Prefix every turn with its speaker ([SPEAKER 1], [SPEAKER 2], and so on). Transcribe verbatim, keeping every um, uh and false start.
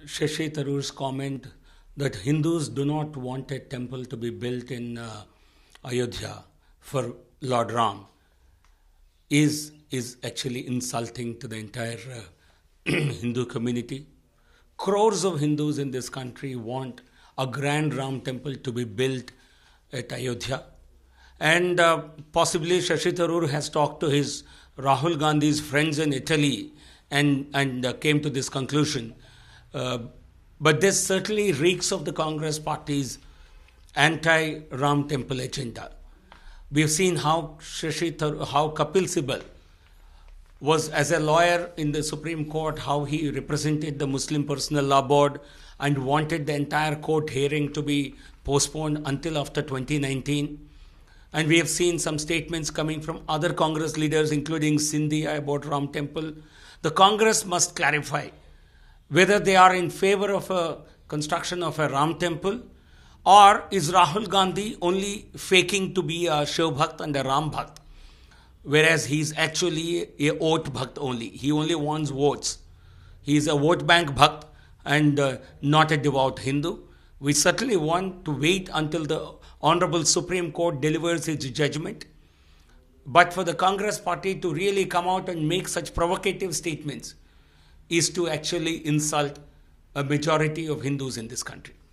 [SPEAKER 1] Shashi Tharoor's comment that Hindus do not want a temple to be built in uh, Ayodhya for Lord Ram is, is actually insulting to the entire uh, Hindu community. Crores of Hindus in this country want a grand Ram temple to be built at Ayodhya. And uh, possibly Shashi Tharoor has talked to his Rahul Gandhi's friends in Italy and, and uh, came to this conclusion. Uh, but this certainly reeks of the Congress party's anti-Ram temple agenda. We have seen how Shashi Tharoor, how Kapil Sibal was, as a lawyer in the Supreme Court, how he represented the Muslim Personal Law Board and wanted the entire court hearing to be postponed until after twenty nineteen. And we have seen some statements coming from other Congress leaders, including Sindhia, about Ram Temple. The Congress must clarify whether they are in favor of a construction of a Ram Temple, or is Rahul Gandhi only faking to be a Shiv Bhakt and a Ram Bhakt, whereas he's actually a vote Bhakt only. He only wants votes. He is a vote bank Bhakt and uh, not a devout Hindu. We certainly want to wait until the Honorable Supreme Court delivers its judgment. But for the Congress party to really come out and make such provocative statements is to actually insult a majority of Hindus in this country.